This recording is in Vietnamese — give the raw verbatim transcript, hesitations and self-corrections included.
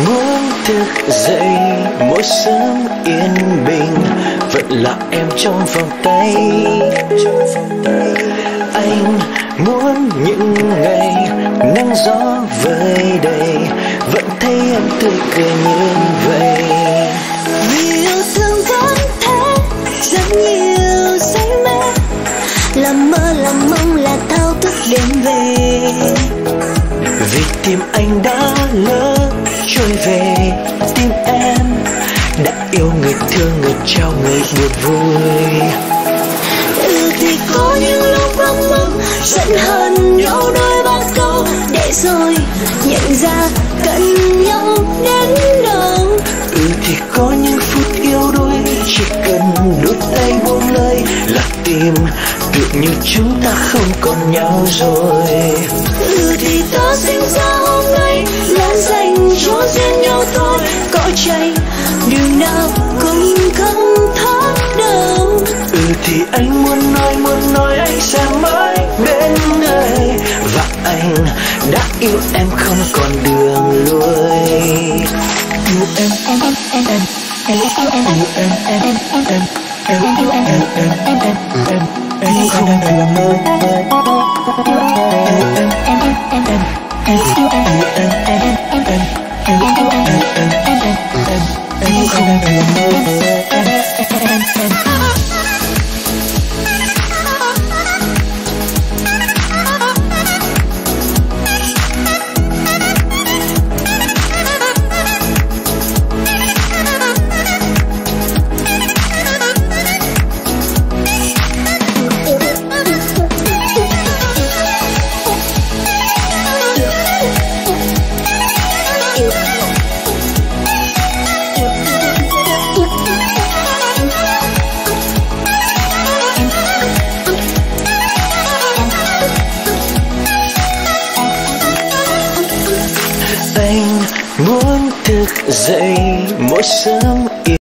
muốn thức dậy mỗi sớm yên bình, vẫn là em trong vòng tay. Anh muốn những ngày nắng gió vơi đầy, vẫn thấy em tươi cười như vậy. Vì yêu thương vẫn thế, rất nhiều say mê, làm mơ làm mong là thao thức đêm về. Vì tim anh đã lỡ trôi về, tim em đã yêu người thương, người trao người buồn vui. Ừ thì có những lúc vắng mong giận hờn nhau đôi ba câu, để rồi nhận ra cần nhau đến đâu. Ừ thì có những phút yêu đuối, chỉ cần đôi tay buông lời là tim tự như chúng ta không còn nhau rồi. Ừ thì ta sinh ra hôm nay là dành cho riêng nhau thôi, có chạy đường nào cũng không thoát đâu. Ừ thì anh muốn nói muốn nói anh sẽ mãi bên người, và anh đã yêu em không còn đường lui. Yêu em em em em em em yêu em em em em em em yêu em em em em em em không đường lui. Yêu em em em em em em yêu em em em em em em em yêu em em em em em em không đường lui. Anh muốn thức dậy mỗi sớm